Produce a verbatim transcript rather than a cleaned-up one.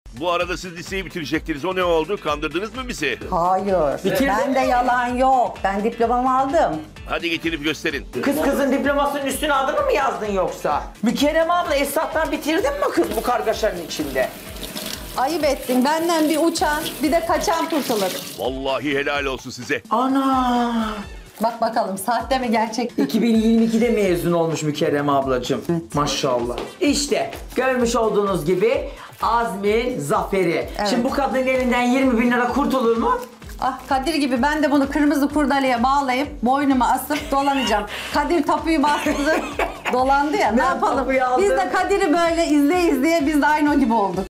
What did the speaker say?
Bu arada siz liseyi bitirecektiniz. O ne oldu? Kandırdınız mı bizi? Hayır. Bitirdin Ben de yalan yok. Ben diplomamı aldım. Hadi getirip gösterin. Kız kızın diplomasının üstüne adını mı yazdın yoksa? Mükerrem abla Esat'tan bitirdin mi kız bu kargaşanın içinde? Ayıp ettin. Benden bir uçan, bir de kaçan kurtulur. Vallahi helal olsun size. Ana! Bak bakalım sahte mi gerçek mi? iki bin yirmi ikide mezun olmuş Mükerrem ablacığım. Evet. Maşallah. İşte görmüş olduğunuz gibi Azmin zaferi. Evet. Şimdi bu kadının elinden yirmi bin lira kurtulur mu? Ah Kadir gibi ben de bunu kırmızı kurdaleye bağlayıp boynuma asıp dolanacağım. Kadir tapuyu bastı, dolandı ya. Ne Ben yapalım? tapuyu aldım. Biz de Kadir'i böyle izleye izleye biz de aynı o gibi olduk.